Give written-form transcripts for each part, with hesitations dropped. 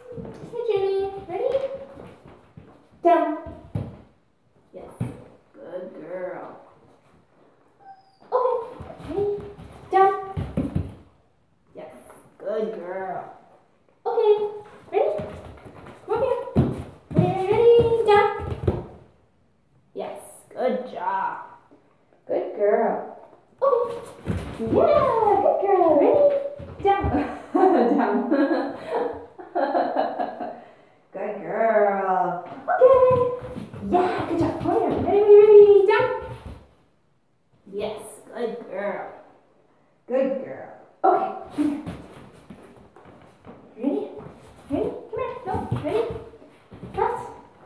Hey, Julie. Ready? Down. Yes. Good girl. Okay. Ready? Down. Yes. Good girl. Okay. Ready? Come here. Ready? Down. Yes. Good job. Good girl. Okay. Yeah. Good girl. Ready? Down. Down. Good girl. Okay. Yeah, good job. Come here. Ready, down. Yes, good girl. Good girl. Okay. Ready? Ready? Come here. No. Ready? Cross.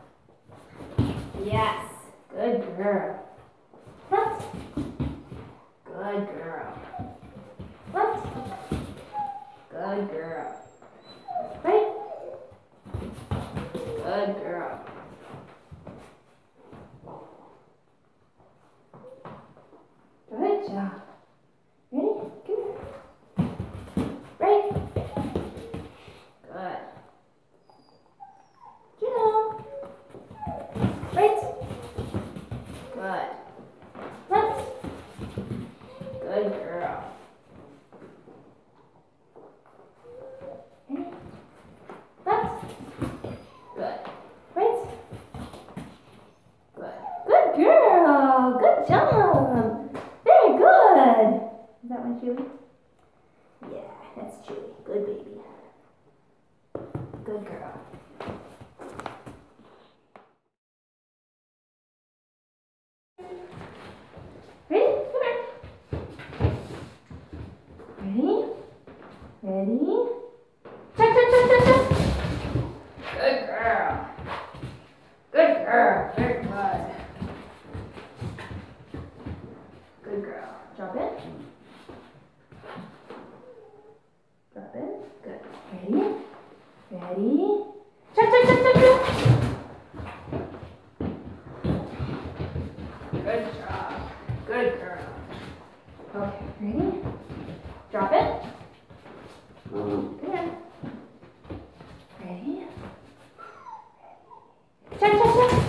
Yes. Good girl. Cross. Good girl. Left. Good girl. Right. Good girl. Good job. Ready? Come here. Right. Good. Juno. Right. Good. Left. Good girl. Ready? Left. Good. Right. Good. Good girl. Good job. Very good. Is that one Chewy? Yeah, that's Chewy. Good baby. Good girl. Ready? Come here. Ready? Ready? Check, check, check, check, check. Good girl. Good girl. Very good. Good girl. Drop it. Drop it. Good. Ready? Ready? Check, check, check, check, check. Good job. Good girl. Okay, ready? Drop it. Come here. Ready? Check, check, check.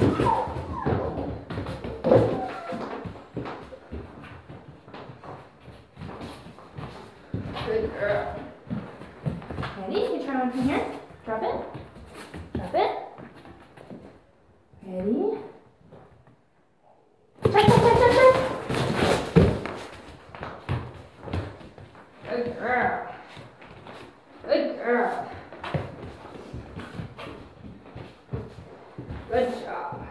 Good girl. Ready? You try one from here. Drop it. Drop it. Ready? Check, check, check, check, check. Good girl. Good girl. Good job.